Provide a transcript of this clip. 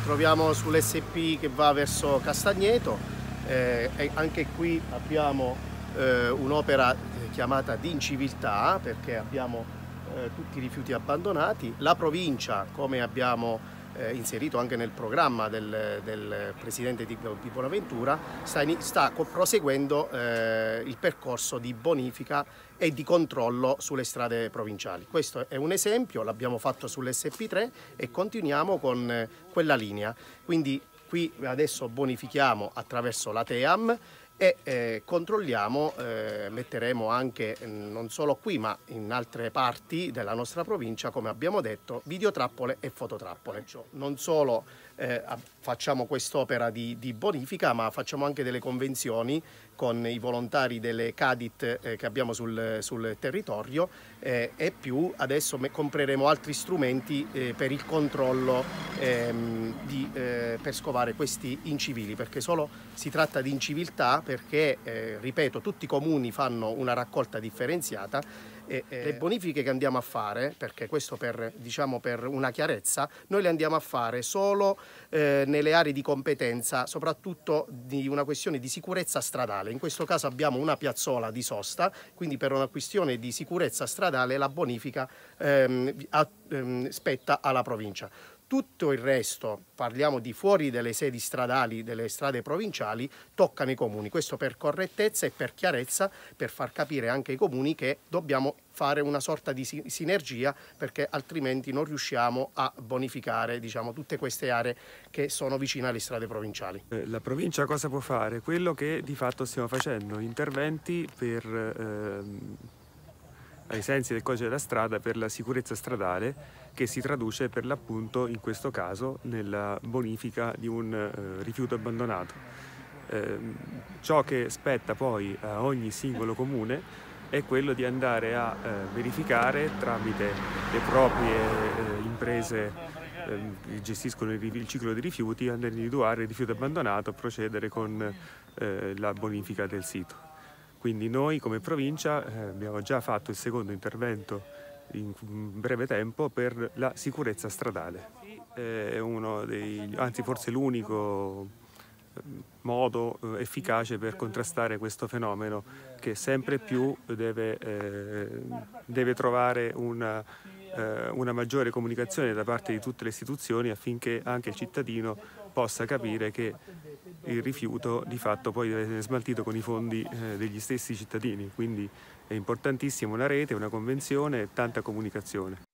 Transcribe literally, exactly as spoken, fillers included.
Troviamo sull'S P che va verso Castagneto, eh, e anche qui abbiamo eh, un'opera chiamata di inciviltà perché abbiamo eh, tutti i rifiuti abbandonati. La provincia, come abbiamo eh, inserito anche nel programma del, del Presidente di, di Bonaventura, sta, in, sta proseguendo eh, il percorso di bonifica e di controllo sulle strade provinciali. Questo è un esempio, l'abbiamo fatto sull'S P tre e continuiamo con eh, quella linea. Quindi qui adesso bonifichiamo attraverso la T E A M e eh, controlliamo, eh, metteremo anche non solo qui ma in altre parti della nostra provincia, come abbiamo detto, videotrappole e fototrappole. Non solo eh, facciamo quest'opera di, di bonifica, ma facciamo anche delle convenzioni con i volontari delle Cadit eh, che abbiamo sul, sul territorio eh, e più adesso compreremo altri strumenti eh, per il controllo ehm, di, eh, per scovare questi incivili, perché solo si tratta di inciviltà perché, eh, ripeto, tutti i comuni fanno una raccolta differenziata e eh, le bonifiche che andiamo a fare, perché questo per, diciamo, per una chiarezza, noi le andiamo a fare solo eh, nelle aree di competenza, soprattutto di una questione di sicurezza stradale. In questo caso abbiamo una piazzola di sosta, quindi per una questione di sicurezza stradale la bonifica ehm, a, ehm, spetta alla provincia. Tutto il resto, parliamo di fuori delle sedi stradali, delle strade provinciali, toccano i comuni. Questo per correttezza e per chiarezza, per far capire anche ai comuni che dobbiamo fare una sorta di sinergia, perché altrimenti non riusciamo a bonificare, diciamo, tutte queste aree che sono vicine alle strade provinciali. La provincia cosa può fare? Quello che di fatto stiamo facendo, interventi per, ehm, ai sensi del codice della strada per la sicurezza stradale, che si traduce per l'appunto in questo caso nella bonifica di un eh, rifiuto abbandonato. Eh, ciò che spetta poi a ogni singolo comune è quello di andare a eh, verificare tramite le proprie eh, imprese eh, che gestiscono il, il ciclo dei rifiuti, andare a individuare il rifiuto abbandonato, procedere con eh, la bonifica del sito. Quindi noi come provincia eh, abbiamo già fatto il secondo intervento in breve tempo per la sicurezza stradale. È uno dei, anzi forse l'unico modo eh, efficace per contrastare questo fenomeno che sempre più deve, eh, deve trovare una, eh, una maggiore comunicazione da parte di tutte le istituzioni affinché anche il cittadino possa capire che il rifiuto di fatto poi deve essere smaltito con i fondi eh, degli stessi cittadini, quindi è importantissima una rete, una convenzione e tanta comunicazione.